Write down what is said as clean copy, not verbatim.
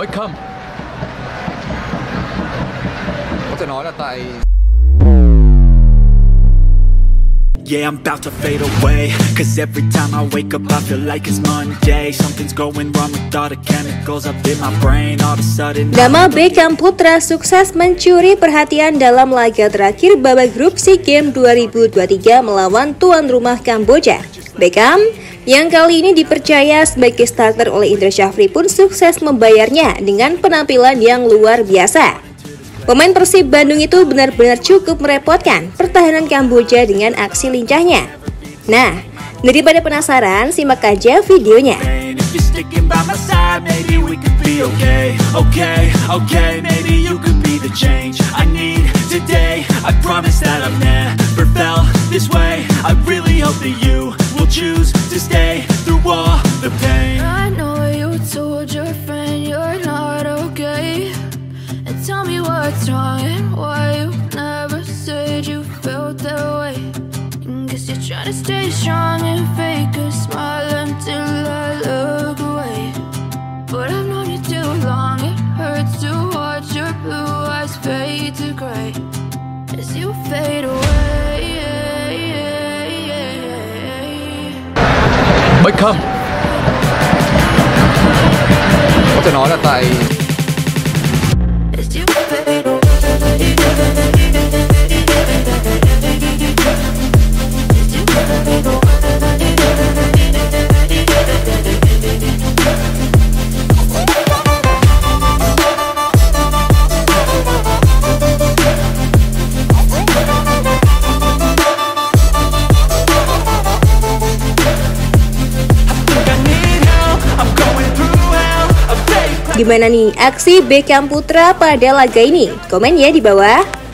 Beckham có thể nói là tại Yeah, I'm about to fade away, cause every time I wake up I feel like it's Monday. Something's going wrong with all the chemicals up in my brain. All of a sudden Nama Beckham Putra sukses mencuri perhatian dalam laga terakhir babak grup SEA Games 2023 melawan tuan rumah Kamboja. Beckham yang kali ini dipercaya sebagai starter oleh Indra Sjafri pun sukses membayarnya dengan penampilan yang luar biasa. Pemain Persib Bandung itu benar-benar cukup merepotkan pertahanan Kamboja dengan aksi lincahnya. Nah, daripada penasaran, simak aja videonya. Tell me what's wrong and why you never said you felt that way. Guess you're trying to stay strong and fake a smile until I look away. But I've known you too long, it hurts to watch your blue eyes fade to gray as you fade away. Beckham có thể nói là tại Gimana nih aksi Beckam Putra pada laga ini? Komen ya di bawah.